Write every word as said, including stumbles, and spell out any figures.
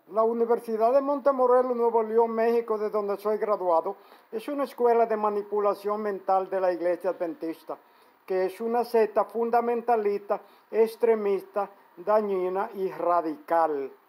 La Universidad de Montemorelos, Nuevo León, México, de donde soy graduado, es una escuela de manipulación mental de la Iglesia Adventista, que es una secta fundamentalista, extremista, dañina y radical.